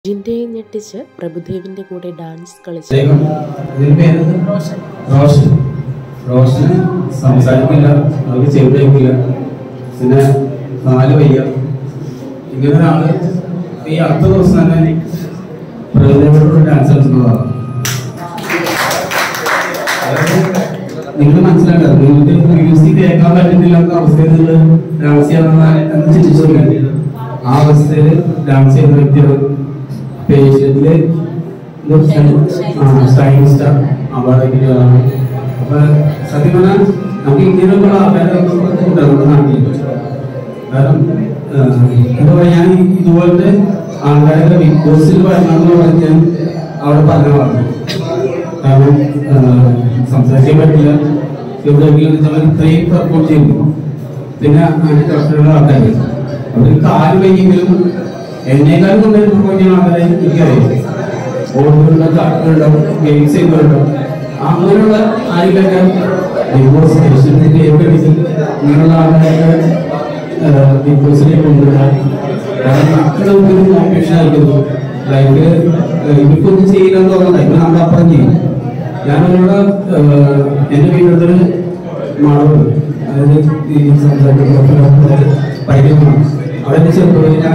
ജിൻഡയെ ഞെട്ടിച്ച് പ്രഭുദേവിന്റെ കൂടെ ഡാൻസ് കളിച്ചു. റോഷന് സംസാരിക്കില്ല, അവർക്ക് ചെവിടേക്കില്ല, പിന്നെ നാല് വയ്യ. ഇങ്ങനെ ഒരാള് ഈ അടുത്ത ദിവസം തന്നെ പ്രഭുദേവനോട് ഡാൻസ് കളിക്കുന്നതാണ്. നിങ്ങൾ മനസ്സിലാക്കുക, നിങ്ങൾക്ക് മ്യൂസിക് കേൾക്കാൻ പറ്റുന്നില്ലാത്ത അവസ്ഥയിൽ നിങ്ങൾ ഡാൻസ് ചെയ്യാൻ ചിന്തിച്ചു. ആ അവസ്ഥയിൽ ഡാൻസ് ചെയ്യുന്ന വ്യക്തികൾ പേഷ്യന്റില് സ്റ്റൈൽ സ്റ്റാർ അവാർഡൊക്കെയാണ്. അപ്പൊ സത്യം പറഞ്ഞാൽ നമുക്ക് ഇങ്ങനെയുള്ള ആൾക്കാരെ നമ്മുടെ നാട്ടിൽ. കാരണം എന്താ പറയാ, ഞാൻ ഇതുപോലത്തെ ആൾക്കാരെ ബിഗ് ബോസിൽ വരണമെന്ന് പറഞ്ഞാൽ അവിടെ പറഞ്ഞു പറഞ്ഞു. കാരണം സംസാരിക്കാൻ പറ്റില്ല, ഇവിടെ ഇത്രയും പെർഫോം ചെയ്തു. പിന്നെ അതിന്റെ കഷ്ടമുള്ള ആൾക്കാർ അവർ കാല് വയ്യെങ്കിലും എന്നേക്കാളും കൊണ്ടുപോയി പെർഫോം ചെയ്യുന്ന ആൾക്കാരെ എനിക്കറിയാം. ഓടുകളുണ്ടോ, ചാട്ടുകളുണ്ടാവും, ഗെയിംസ് ചെയ്യുന്നുണ്ടാവും. അങ്ങനെയുള്ള ആരെങ്കിലൊക്കെ ബിഗ് ബോസ് പേഷ്യന്റിന്റെ ഇങ്ങനെയുള്ള ആൾക്കാരൊക്കെ ബിഗ് ബോസിലേക്ക് കൊണ്ടുവരാൻ. കാരണം മക്കളൊരു കോമ്പറ്റീഷൻ ആയിരിക്കുന്നു. ലൈഫില് ഇവർക്കൊന്നും ചെയ്യില്ലെന്ന് തോന്നണ്ട, ഇവർ നമ്മളപ്പുറം ചെയ്യും. ഞാനവരോട് എന്റെ വീട്ടിലൊരു മാളവ്, അതായത് ഈ സംസാരിക്കുന്ന പഠിക്കുന്നു. അവരെ ചെറുപ്പം ഞാൻ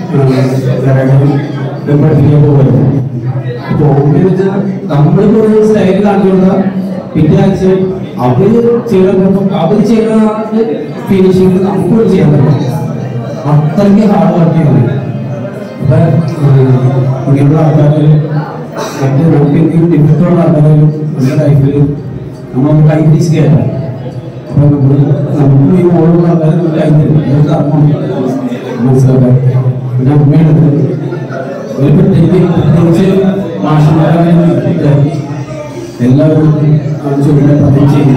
പഠിപ്പിക്കാൻ പോകുമല്ലോ. അപ്പൊ എന്ന് വെച്ചാൽ നമ്മൾ കുറേ സ്റ്റൈൽ കാണിച്ചുള്ള പിന്നെ അവര് ചെയ്യുന്ന ഫിനിഷിംഗ് നമുക്കൊരു ചെയ്യാൻ പറ്റും. അത്രയ്ക്ക് ഹാർഡ് വർക്ക് ചെയ്യുന്നത്. അപ്പൊ ഇങ്ങനെയുള്ള ആൾക്കാര് മറ്റേ നമുക്ക് എന്തെങ്കിലും ഡിഫക്റ്റുള്ള ആൾക്കാരും നമ്മുടെ ലൈഫിൽ നമ്മൾ കൈ പിടിച്ച് കയറ്റാം. അപ്പൊ നമുക്ക് ഈ ഓടുള്ള ആൾക്കാർ കർമ്മം മനസ്സിലാക്കാൻ. പിന്നെ അമ്മയുടെ ഒരു പ്രത്യേകിച്ച് മാഷന്മാരായ എല്ലാവരും ചുവടെ പദം ചെയ്യും.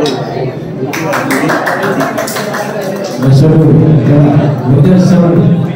രക്ഷപ്പെടും.